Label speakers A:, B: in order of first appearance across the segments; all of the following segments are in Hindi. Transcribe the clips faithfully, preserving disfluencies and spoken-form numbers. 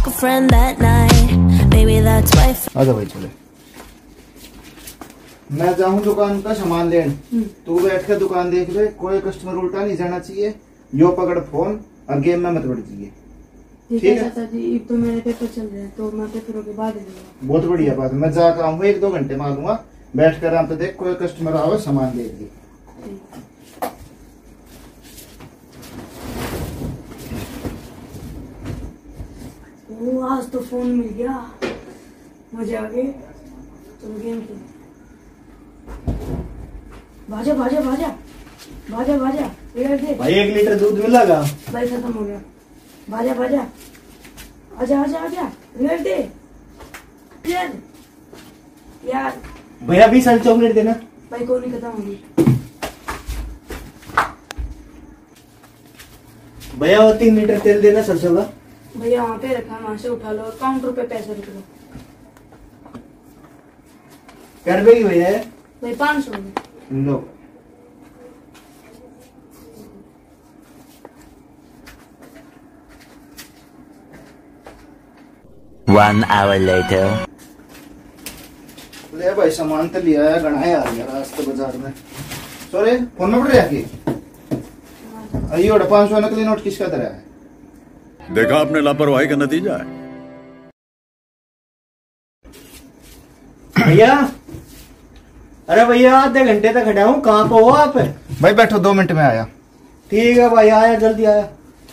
A: like a friend that night. Maybe that's why.
B: आजा भाई चले। मैं जाऊँ दुकान का सामान लेने, तू बैठ के दुकान देख ले, कोई कस्टमर उल्टा नहीं जाना चाहिए। यो पकड़ फोन और गेम में मत बढ़ जाइए।
C: ठीक है चाचा जी, अब तो मेरे पेपर चल रहे हैं तो मैं पेपरों के बाद लूंगा।
B: बहुत बढ़िया बात है, मैं जाकर आऊंगा एक दो घंटे में आ लूंगा। बैठ कर आराम से देख, कोई कस्टमर आवे सामान दे दिए।
C: वो आज तो फोन मिल गया, मजा आ गए। चलो गेम खेल। भाजा भाजा भाजा भाजा भाजा दे
B: भाई एक लीटर दूध मिलेगा?
C: भाई खत्म हो गया। भाजा भाजा आजा आजा आजा रेड दे यार यार
B: भैया बीस साल चॉकलेट देना।
C: भाई कौन नहीं खत्म होगी।
B: भैया वो तीन लीटर तेल देना सरसों का।
C: भैया वहाँ पे रखा, वहाँ से उठा लो, काउंटर पे पैसे रख लो।
B: कर देगी भैया?
C: भाई पाँच सौ
B: लो।
D: One hour later.
B: ले भाई सामान तो लिया है, गणाए आ गया रास्ते बाजार में। सॉरी फोन नंबर रहा की अयो अड़ा पाँच सौ नकली नोट किसका तरह है?
E: देखा आपने लापरवाही का नतीजा है।
F: भैया, अरे भैया आधे घंटे तक खड़ा हूँ, कहाँ पे हो आप?
B: भाई बैठो, दो मिनट में आया।
F: ठीक है भाई, आया जल्दी आया।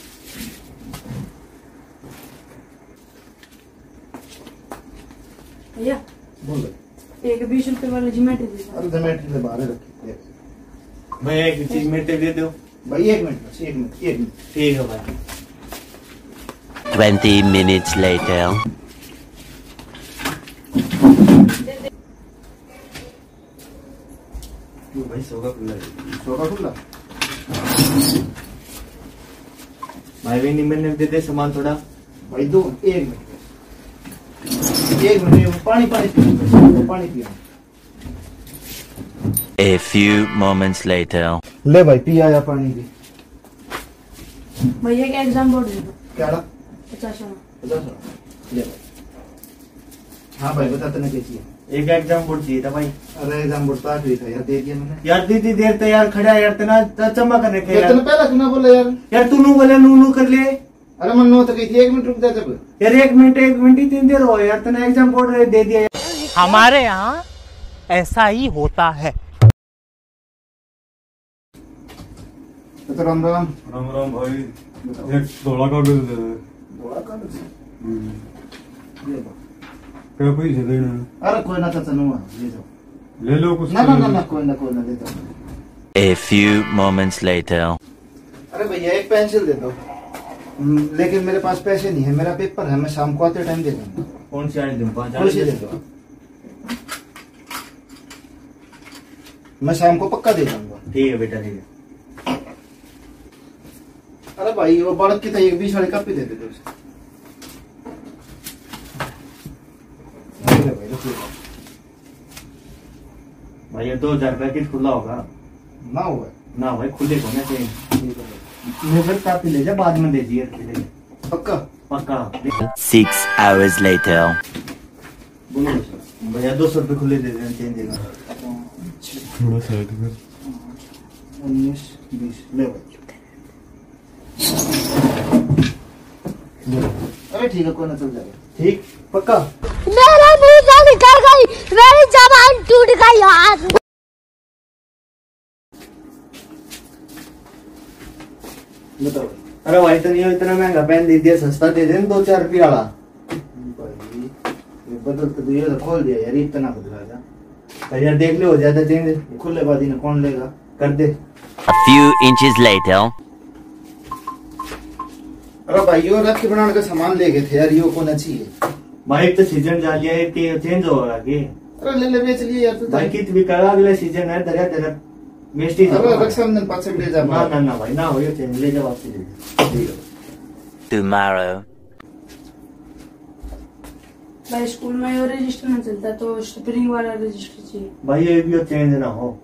C: भैया
B: बोलो।
C: एक बीस रुपए वाला जोमेटो दे दो।
B: अरे जोमेटो से बाहर रखी।
F: भैया एक चीज मीठे दे दो।
B: भाई एक मिनट बस, एक मिनट एक मिनट।
F: ठीक है भाई।
D: Twenty minutes later.
F: भाई सोगा खुला
B: सोगा खुला।
F: भाई भी निम्न दे दे सामान थोड़ा।
B: भाई दो एक मिनट एक मिनट पानी पानी पियो, पानी पियो।
D: A few moments later.
B: ले भाई पी आया पानी भी।
C: भैया का एग्जाम बोर्ड दे दो।
B: क्या रहा?
C: पचास सौ
B: पचास ले भाई। हाँ भाई बता तने कैसी है?
F: एक एग्जाम बोर्ड चाहिए था भाई।
B: अरे एग्जाम बोर्ड पास हुई था यार, दे दिया मैंने।
F: यार दीदी देर तक यार खड़ा यार, तना चम्मा करने के यार।
B: तने पहला क्यों ना बोला यार?
F: यार तू नू बोले नू नू कर ले।
B: अरे मन नो तो कही थी एक मिनट रुक जा जब।
F: यार एक मिनट एक मिनट ही तीन देर हो यार, तना एग्जाम बोर्ड दे दिया।
G: हमारे यहाँ ऐसा ही होता है।
B: तो राम राम।
H: राम राम भाई, एक थोड़ा कागज दे दे।
B: थोड़ा कागज ले लो।
H: क्या पैसे देना?
B: अरे कोई ना चाचा नुआ ले जाओ।
H: ले लो कुछ।
B: ना ना ना ना कोई ना कोई ना दे दो।
D: A few moments later.
B: अरे भैया एक पेंसिल दे दो। लेकिन मेरे पास पैसे नहीं है, मेरा पेपर है, मैं शाम को आते टाइम दे दूंगा।
F: कौन सी आने दूं? पाँच
B: कौन सी दे दो? मैं शाम को पक्का दे दूंगा।
F: ठीक है बेटा, ठीक है।
B: अरे भाई वो बड़क की तो एक बीस वाली कप ही दे दे दो।
F: भाई ये दो हजार रुपया किस खुला होगा?
B: ना हुआ
F: ना भाई, खुले को ना चाहिए। मुझे कापी ले जा, बाद में दे दिए।
B: पक्का
F: पक्का।
D: Six hours later.
B: बोलो
F: भैया दो सौ रुपये खुले दे देना, चेंज देना।
H: थोड़ा साइड कर।
B: उन्नीस बीस ले भाई। अरे ठीक है, कोई ना चल जाएगा।
F: ठीक पक्का।
I: मेरा मुंह से निकल गई, मेरी जबान टूट गई यार।
B: बताओ।
F: अरे भाई तो नहीं, इतना महंगा पेन दे दिया, सस्ता दे दे दो चार रुपये वाला। बदल तो दिया तो खोल दिया यार, इतना बदला जा यार। देख ले हो जाता चेंज, खुले बादी ने कौन लेगा? कर दे।
D: A few inches later.
B: अरे भाई यो राखी बनाने का सामान ले गए थे यार, यो को चाहिए
F: भाई तो सीजन जा लिया है कि चेंज होगा कि?
B: अरे ले ले बेच लिए यार।
F: भाई कित भी करा, अगले सीजन है दरिया दरिया वेस्टी।
B: अरे रक्षाबंधन पास ले जा।
F: ना ना ना भाई ना हो, ये चेंज ले जा वापस ले जा।
D: Tomorrow.
C: भाई स्कूल में ये रजिस्टर नहीं चलता तो स्प्रिंग वाला रजिस्टर चाहिए।
F: भाई ये भी चेंज ना हो।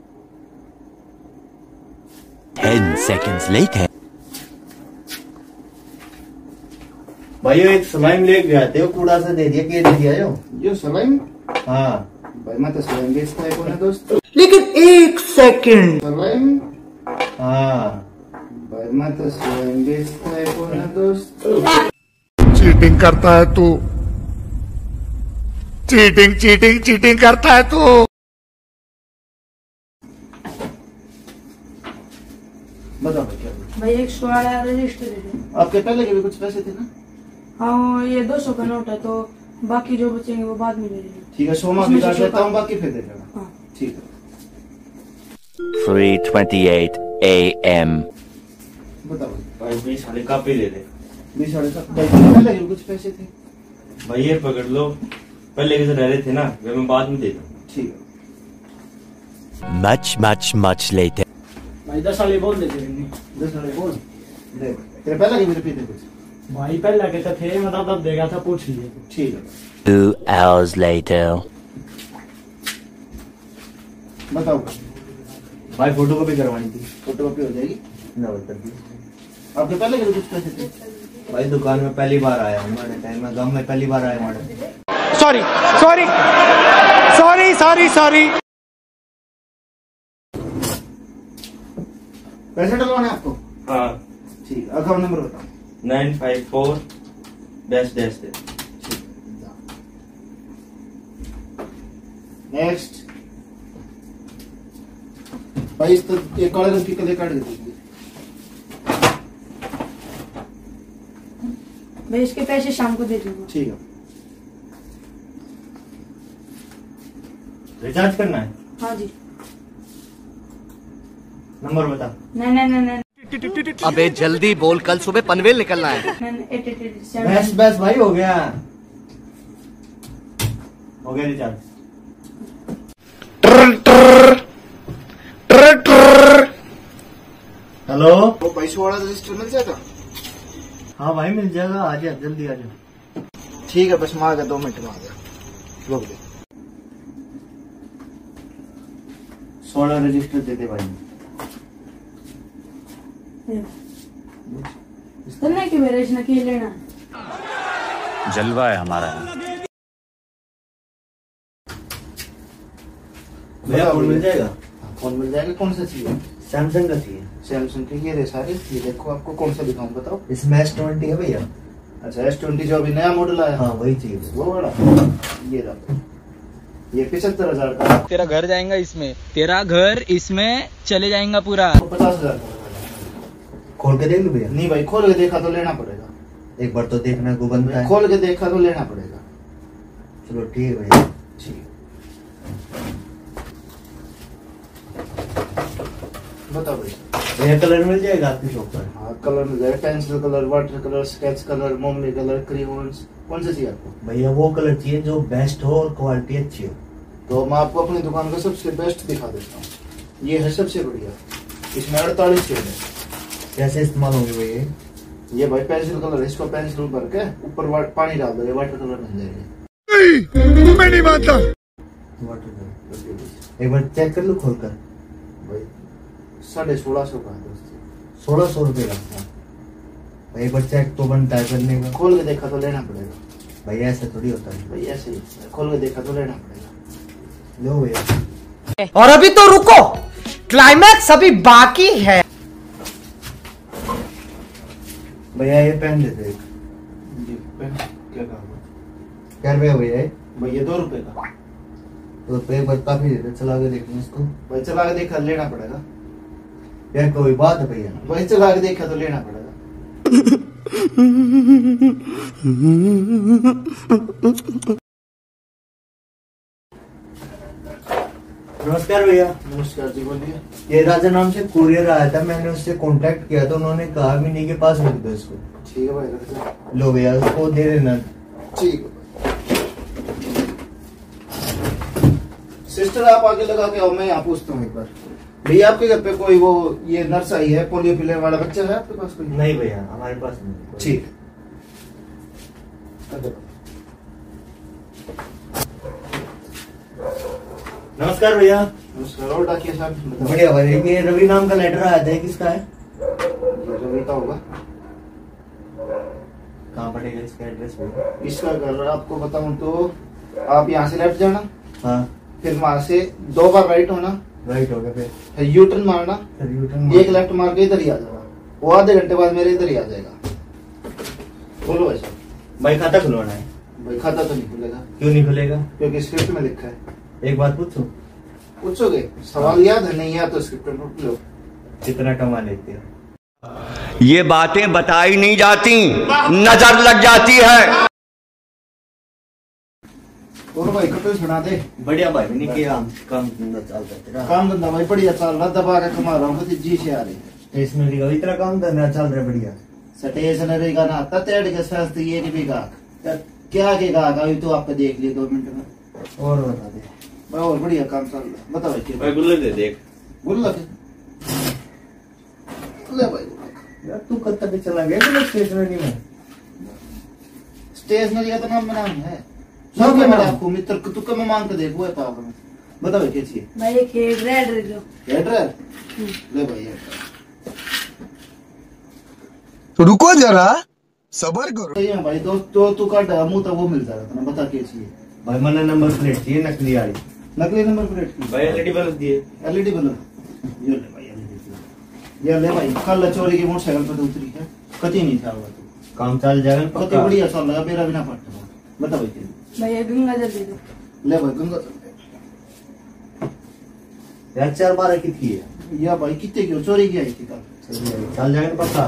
D: Ten seconds later.
F: भाई एक स्लाइम ले गया थे, कूड़ा से दे दिया, के दे दिया जो
B: जो सलाइम।
F: हाँ
B: भाई मैं तो सलाइम बेचता है कौन है दोस्त।
C: लेकिन एक सेकंड।
B: सलाइम।
F: हाँ
B: भाई मैं तो सलाइम बेचता है कौन है दोस्त।
J: चीटिंग करता है तू, चीटिंग चीटिंग चीटिंग करता है तू।
B: बताओ भाई क्या बोल।
C: भाई एक सौ वाला रजिस्टर दे दो।
B: आपके पहले के भी कुछ पैसे थे ना।
C: हाँ ये दो सौ का नोट है, तो बाकी जो बचेंगे वो बाद में ले लेंगे।
B: ठीक है सोमा भी काट लेता हूँ, बाकी फिर दे देना।
C: हाँ
B: ठीक है।
D: three twenty-eight a m
B: बताओ भाई।
F: भाई बीस वाले कापी ले ले।
B: बीस साढ़े सात। भाई पहले के भी कुछ पैसे थे।
F: भाई ये पकड़ लो, पहले के जो रह रहे थे ना वे मैं बाद में दे दूँ।
B: ठीक है।
D: Much, much, much later.
K: भाई दस वाले बोल देते
B: दस साढ़े बोल दे। तेरे पहले के भी रुपये थे कुछ।
K: भाई पहले के तो थे, मतलब तब देगा था, पूछ लीजिए।
B: ठीक है।
D: Two hours later.
B: बताओ
F: भाई फोटो कॉपी करवानी थी।
B: फोटो कॉपी हो जाएगी।
F: ना बता दी।
B: आपके पहले के भी कुछ पैसे थे।
F: भाई दुकान में पहली बार आया हूँ, हमारे टाइम में गाँव में पहली बार आया हमारे।
J: Sorry sorry sorry sorry sorry.
B: पैसे डलवाने आपको।
F: हाँ
B: ठीक है। अकाउंट नंबर बताओ।
F: Nine five four dash dash dash.
B: Next. भाई इस तो एक काले रंग की कले काट दीजिए।
C: मैं इसके पैसे शाम को दे दूंगा।
B: ठीक है।
F: रिचार्ज करना है।
C: हाँ जी।
F: नंबर बता।
C: नहीं नहीं नहीं नहीं।
J: अबे जल्दी बोल, कल सुबह पनवेल निकलना है।
C: एट एट एट
F: बस
C: सेवन।
F: बस भाई हो गया, हो गया रिचार्ज। हेलो।
B: वो पैसे वाला रजिस्टर मिल जाएगा।
F: हाँ भाई मिल जाएगा, आ जा जल्दी आ जा।
B: ठीक है बस मैं आ गया, दो मिनट में आ गया। रोक दे।
F: सोलह रजिस्टर दे दे भाई।
C: करना कि मेरे इसने की लेना।
E: जलवा है हमारा।
F: भैया फोन मिल जाएगा।
B: फोन मिल जाएगा। कौन सा चाहिए।
F: सैमसंग का चाहिए।
B: सैमसंग के ये रहे सारे। ये देखो आपको कौन सा दिखाऊं बताओ।
F: इसमें एस ट्वेंटी है भैया।
B: अच्छा एस ट्वेंटी जो अभी नया मॉडल आया।
F: हाँ वही चाहिए।
B: वो बड़ा ये रहा। ये पिछहत्तर हजार का।
K: तेरा घर जाएगा इसमें, तेरा घर इसमें चले जाएगा पूरा।
B: पचास हजार का।
F: खोल के देख लो भैया।
B: नहीं भाई खोल के देखा तो लेना पड़ेगा।
F: एक बार तो देखना को बनता है।
B: खोल के देखा तो लेना पड़ेगा।
F: चलो ठीक है भैया।
B: ठीक बताओ भाई।
F: भैया कलर मिल जाएगा आपकी शॉप पर।
B: हाँ कलर मिल जाएगा। Pencil colour, water colour, sketch colour, मोमी कलर, क्रेयॉन्स। कौन सा चाहिए आपको।
F: भैया वो कलर चाहिए जो बेस्ट हो और क्वालिटी अच्छी हो।
B: तो मैं आपको अपनी दुकान का सबसे बेस्ट दिखा देता हूँ। ये है सबसे बढ़िया। इसमें अड़तालीस शेड है।
F: कैसे इस्तेमाल होंगे भैया।
B: ये भाई पेंसिल कलर है। इसको पेंसिल भर के ऊपर पानी डाल दो, ये वाटर कलर मिल जाएगा।
J: मैं नहीं मानता।
F: वाटर कलर एक बार चेक कर लो खोल कर।
B: भाई साढ़े सोलह सौ का है दोस्त।
F: सोलह सौ रुपये का। भाई एक बार चेक तो बनता है करने का।
B: खोल के देखा तो लेना पड़ेगा।
F: भैया ऐसे थोड़ी होता है।
B: भाई ऐसे ही खोल के देखा तो लेना पड़ेगा।
F: लो भैया।
G: और अभी तो रुको, क्लाइमैक्स अभी बाकी है।
F: भैया ये पेन दे दो एक।
B: जी पेन क्या कहा।
F: क्या रुपया भैया ये।
B: भाई ये दो रुपए का।
F: तो एक बार काफी दे दो, चला के देखना इसको।
B: भाई चला के देखा लेना पड़ेगा।
F: यार कोई बात है भैया।
B: भाई चला के देखा तो लेना पड़ेगा।
F: नमस्कार भैया।
B: नमस्कार जी बोलिए।
F: ये राजा नाम से कुरियर आया था, मैंने उससे कांटेक्ट किया तो उन्होंने कहा मिनी के पास रख दो इसको।
B: ठीक है भाई रख दो।
F: लो भैया उसको दे देना।
B: ठीक है। सिस्टर आप आगे लगा के आओ, मैं यहाँ पूछता हूँ एक बार। भैया आपके घर पे कोई वो ये नर्स आई है, पोलियो पिलर वाला बच्चा है आपके पास कोई।
F: नहीं भैया हमारे पास नहीं।
B: ठीक।
F: नमस्कार भैया।
B: नमस्कार। और डाकिया साहब बताओ।
F: बढ़िया भाई। ये रवि नाम का लेटर आया था, किसका है।
B: ये रवि का होगा।
F: कहाँ पड़ेगा इसका एड्रेस?
B: इसका घर आपको बताऊं तो आप यहाँ से लेफ्ट जाना,
F: हाँ,
B: फिर वहां से दो बार राइट होना,
F: राइट हो गया, फिर
B: फिर यू टर्न मारना,
F: फिर यू टर्न
B: एक लेफ्ट मार के इधर ही आ जाएगा। वो आधे घंटे बाद मेरे इधर ही आ जाएगा। बोलो भाई साहब।
F: भाई खाता खुलवाना है।
B: भाई खाता तो नहीं खुलेगा।
F: क्यों नहीं खुलेगा?
B: क्योंकि स्क्रिप्ट में लिखा है।
F: एक बात पूछूं?
B: पूछोगे? सवाल याद है? नहीं याद तो स्क्रिप्ट में पूछ लो।
F: कितना कमा लेते हो?
J: ये बातें बताई नहीं जाती, नजर लग जाती है।
B: बोलो भाई कपड़े बना दे।
F: बढ़िया भाई, नहीं किया काम धंधा चलता है तेरा?
B: काम धंधा भाई बढ़िया चल रहा, दबा के कमा रहा हूँ, जी से आ रही है।
F: स्टेशनरी का इतना काम धंधा चल रहा है बढ़िया।
B: स्टेशनरी का ना तेड़ के साथ ये भी गाहक क्या के गाहक अभी तो आपको देख लिया दो मिनट में।
F: और बता दे
B: भाई, और बढ़िया काम चल रहा है। बता भाई क्या?
F: भाई गुल्लक दे देख।
B: गुल्लक ले भाई।
F: यार तू कब तक चला गया स्टेशनरी में?
B: स्टेशनरी का तो नाम नाम है सब के मेरा आपको मित्र तू कम मांग के देखो है पावर में। बता भाई क्या चाहिए?
C: भाई एक हेड रेड दे दो।
B: हेड रेड ले भाई।
L: तो रुको जरा सबर करो।
B: ये भाई दोस्त तो तू का मुंह तो वो मिल जाएगा ना। बता क्या चाहिए?
F: भाई मैंने नंबर प्लेट चाहिए नकली वाली।
B: नकली नंबर प्लेट की?
F: भाई एलईडी बल्ब दिए।
B: एलईडी बल्ब ये ले भाई। एलईडी ये ले भाई। कल चोरी की मोटरसाइकिल पर उतरी है, कति नहीं था वो तो
F: काम चल जाएगा
B: पक्का। कति बढ़िया चल लगा मेरा बिना पट्टा। बता भाई क्या?
C: भाई गंगा जल दे दो।
B: ले भाई गंगा
F: यार चार बारह कितनी है?
B: या भाई कितने की चोरी की आई थी कल?
F: चल जाएगा पक्का।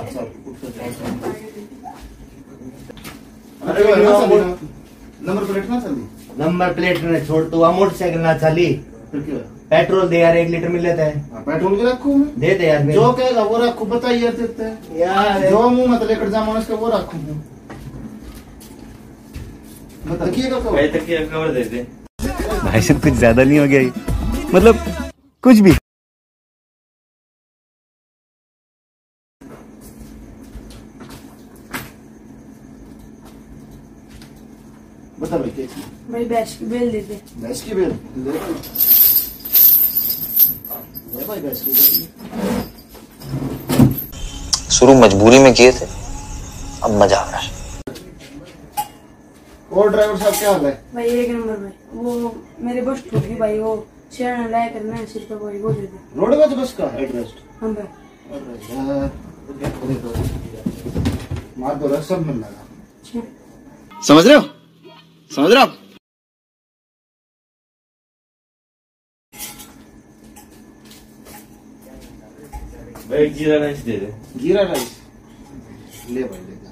B: अरे नंबर प्लेट ना चली?
F: नंबर प्लेट ने छोड़ तो वहाँ मोटरसाइकिल ना चली।
B: फिर क्या?
F: पेट्रोल दे यार, एक लीटर मिल लेता है।
B: पेट्रोल के रखू
F: दे दे यार।
B: जो कहेगा वो रखू। बताइए देते हैं
F: यार
B: जो मुंह मत लेकर जामा उसका वो रखू। बताइएगा
F: भाई तकिया कवर दे दे।
J: भाई साहब कुछ ज्यादा नहीं हो गया ये? मतलब कुछ भी।
B: बता भाई क्या?
C: भाई भैंस की बेल दे दे।
B: भैंस की बेल ले भाई। ले भाई भैंस की बेल।
M: शुरू मजबूरी में किए थे, अब मजा आ रहा है।
B: और ड्राइवर साहब क्या हाल है?
C: भाई एक नंबर भाई। वो मेरी बस टूट गई भाई, वो शेयर लाया करना है सिर पे भाई, वो दे दे।
B: रोड बस बस का एड्रेस?
C: हाँ भाई।
B: मार दो सब मिल लगा।
J: समझ रहे हो? समझ रहे हो आप?
F: भाई जीरा राइस दे दे।
B: जीरा राइस ले भाई ले।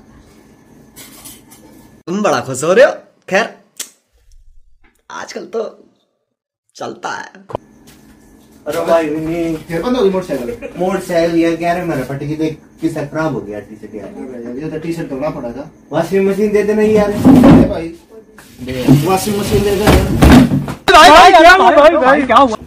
J: तुम बड़ा खुश हो रहे हो। खैर आजकल तो चलता है।
F: अरे भाई नहीं
B: फिर बंद होगी मोटरसाइकिल।
F: मोटरसाइकिल यार कह रहे मेरा फट की देख किसका खराब हो गया टी शर्ट यार।
B: ये तो टी शर्ट धोना पड़ा था।
F: वॉशिंग मशीन दे देना यार।
B: भाई वॉशिंग मशीन दे दे भाई। क्या हुआ?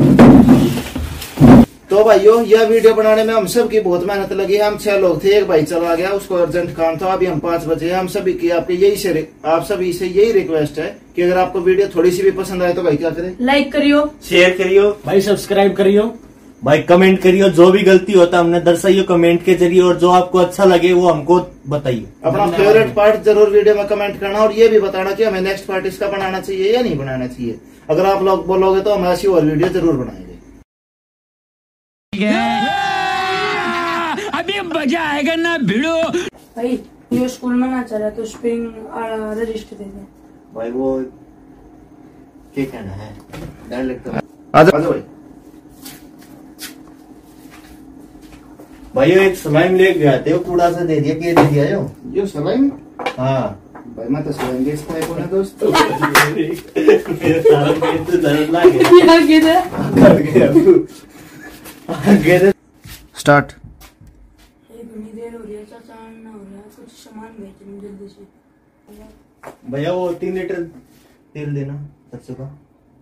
B: तो भाइयों यह वीडियो बनाने में हम सब की बहुत मेहनत लगी है। हम छह लोग थे, एक भाई चला गया, उसको अर्जेंट काम था। अभी हम पांच बजे। हम सभी की आपके यही से आप सभी से यही रिक्वेस्ट है कि अगर आपको वीडियो थोड़ी सी भी पसंद आए तो भाई क्या करें?
C: लाइक करियो,
F: शेयर करियो,
K: भाई सब्सक्राइब करियो,
F: भाई कमेंट करियो। जो भी गलती होता हमने दर्शाइयो कमेंट के जरिए, और जो आपको अच्छा लगे वो हमको बताइए।
B: अपना फेवरेट पार्ट जरूर वीडियो में कमेंट करना, और ये भी बताना कि हमें नेक्स्ट पार्ट इसका बनाना चाहिए या नहीं बनाना चाहिए। अगर आप लोग बोलोगे तो हम ऐसी और वीडियो जरूर बनाएंगे।
K: अभी मजा आएगा ना भिड़ो।
C: भाई ये स्कूल में ना चला तो स्प्रिंग रजिस्टर दे दे।
F: भाई वो क्या कहना है? डायरेक्ट
B: आजा भाई।
F: भाई एक स्लाइम ले गया थे, वो कूड़ा से दे दिया। क्या दे दिया जो
B: ये स्लाइम?
F: हाँ
B: भाई मैं तो स्लाइम देखता है कौन है दोस्त।
F: मेरे सारा पेट तो दर्द लग गया।
C: क्या किधर
F: कर गया तू।
B: स्टार्ट।
C: इतनी देर हो रही है चाचा, ना हो रहा कुछ सामान भेज दो जल्दी से।
F: भैया वो तीन लीटर तेल देना सरसों का।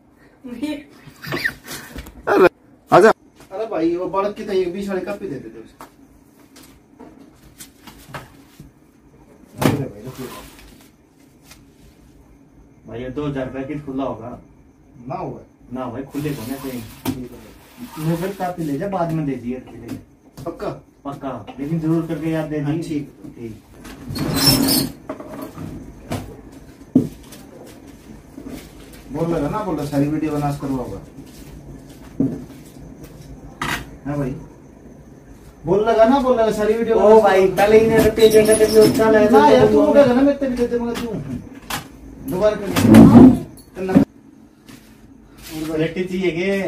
B: आजा। अरे भाई वो बड़क की तो बीस वाले कप ही देते थे उसको।
F: भैया दो हजार पैकेट खुला होगा
B: ना हुआ
F: ना भाई, खुले को ना चाहिए। फिर काफी ले जा, बाद में दे दिए।
B: पक्का
F: पक्का, लेकिन जरूर करके याद दे दी।
B: ठीक
F: ठीक।
B: बोल लगा ना, बोल रहा सारी वीडियो बना करवाओगा है भाई, बोल लगा ना, बोल लगा सारी वीडियो।
J: ओ भाई पहले ही ने पेजेंट है कितने उत्साह है
B: ना यार, तू उठेगा ना, मैं तेरे देते मगर तू दोबारा कर
F: लेटी चाहिए के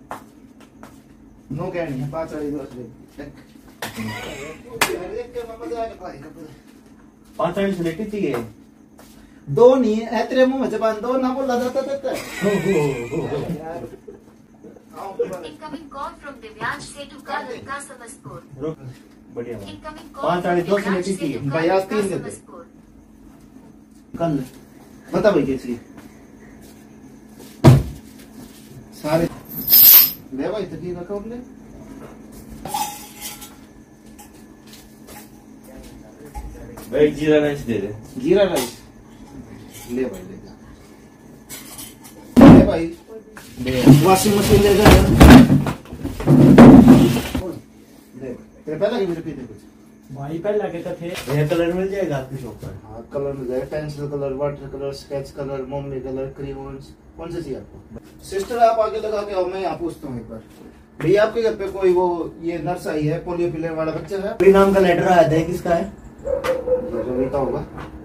B: नो क्या नहीं है, पांच वाली दोस्त
F: पांच वाली लेटी चाहिए,
B: दो नहीं है तेरे मुंह में जबान, दो ना बोला जाता था।
N: Incoming call from Divyansh Setu का लड़का समस्पोर।
F: बढ़िया
N: Incoming call
F: पांच वाली
N: from
F: दो
N: Divyansh
F: लेटी
N: Setu
F: चाहिए
N: का
B: भाई, आज
N: लड़का
B: तीन देते
N: समस्पोर।
B: कल बता भाई कैसी सारे ले भाई, तो ठीक है ले
F: भाई, जीरा राइस दे दे।
B: जीरा राइस ले भाई, ले जा ले भाई, वॉशिंग मशीन ले जा ले। तेरे पहले की मेरे पीते कुछ
J: भाई पहले के थे
F: यह कलर मिल जाएगा आपकी शॉप पर?
B: हाँ कलर मिल जाएगा, pencil colour, water colour, sketch colour, मोमनी कलर, क्रेयॉन्स, कौन से चाहिए आपको? सिस्टर आप आगे लगा के आओ, मैं यहाँ पूछता हूँ एक बार। भैया आपके घर पे कोई वो ये नर्स आई है, पोलियो पिलर वाला बच्चा है?
F: कोई नाम का लेटर आया था, किसका है?
B: रविता होगा।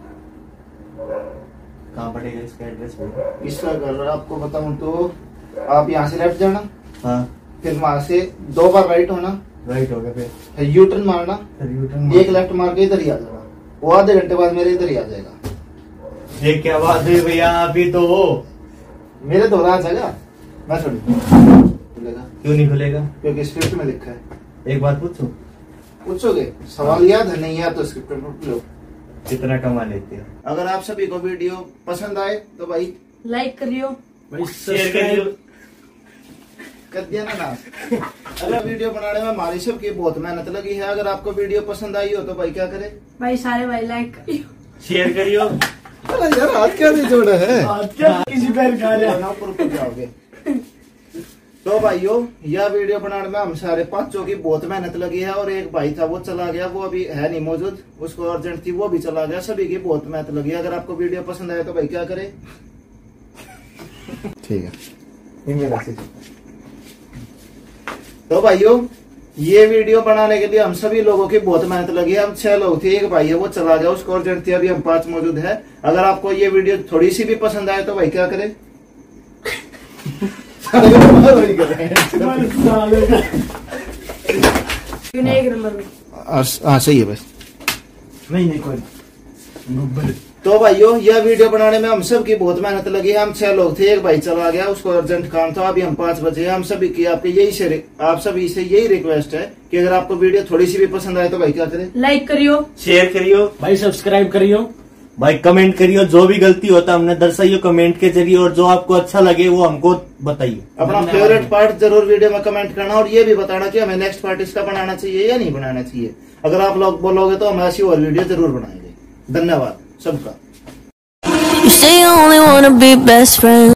F: कहाँ पड़ेगा इसका एड्रेस में?
B: इसका घर आपको बताऊं तो आप यहाँ से लेफ्ट जाना,
F: हाँ,
B: फिर वहां से दो बार राइट होना,
F: राइट हो गया, फिर
B: फिर यू टर्न मारना,
F: फिर यू टर्न
B: एक लेफ्ट मार के इधर ही आ जाना, वो आधे घंटे बाद मेरे इधर ही आ जाएगा।
F: ये क्या बात है भैया, अभी तो
B: मेरे दोहरा आ जाएगा, मैं छोड़ खुलेगा।
F: क्यों नहीं खुलेगा?
B: क्योंकि स्क्रिप्ट में लिखा है।
F: एक बात पूछूं?
B: पूछोगे? सवाल याद है? नहीं याद तो स्क्रिप्ट में पूछ लो।
F: कितना कमा लेते हो?
B: अगर आप सभी को वीडियो पसंद आए तो भाई
C: लाइक करियो,
F: भाई शेयर करियो,
B: कर दिया ना ना। अगर वीडियो बनाने में हमारी सबकी बहुत मेहनत लगी है। अगर आपको वीडियो पसंद आई हो तो भाई क्या करे?
C: भाई सारे भाई लाइक करियो,
F: शेयर करियो।
B: अरे यार हाथ क्या नहीं जोड़ा है,
J: किसी पैर खा रहे हैं
B: ऊपर ऊपर जाओगे। तो भाइयों यह वीडियो बनाने में हम सारे पांचों की बहुत मेहनत लगी है, और एक भाई था वो चला गया, वो अभी है नहीं मौजूद, उसको अर्जेंट थी, वो भी चला गया। सभी की बहुत मेहनत लगी है। अगर आपको वीडियो पसंद आए तो भाई क्या करे? ठीक है, ये मेरा तो भाइयों ये वीडियो बनाने के लिए हम सभी लोगों की बहुत मेहनत लगी है। हम छह लोग थे, एक भाई है वो चला गया, उसको अर्जेंट थी, अभी हम पांच मौजूद है। अगर आपको ये वीडियो थोड़ी सी भी पसंद आए तो भाई क्या करे?
C: एक नंबर में।
B: हाँ सही है बस,
F: नहीं नहीं कोई।
B: तो भाइयों यह वीडियो बनाने में हम सब की बहुत मेहनत लगी है। हम छह लोग थे, एक भाई चला गया, उसको अर्जेंट काम था, अभी हम पांच बजे हैं। हम सभी की आपके यही से आप सभी से यही रिक्वेस्ट है कि अगर आपको वीडियो थोड़ी सी भी पसंद आए तो भाई क्या करे?
C: लाइक करियो,
F: शेयर करियो,
J: भाई सब्सक्राइब करियो,
F: भाई कमेंट करियो। जो भी गलती होता हमने दर्शाइयो कमेंट के जरिए, और जो आपको अच्छा लगे वो हमको बताइए।
B: अपना फेवरेट पार्ट जरूर वीडियो में कमेंट करना, और ये भी बताना कि हमें नेक्स्ट पार्ट इसका बनाना चाहिए या नहीं बनाना चाहिए। अगर आप लोग बोलोगे तो हम ऐसी और वीडियो जरूर बनाएंगे। धन्यवाद सबका।
A: You say you only wanna be best friends.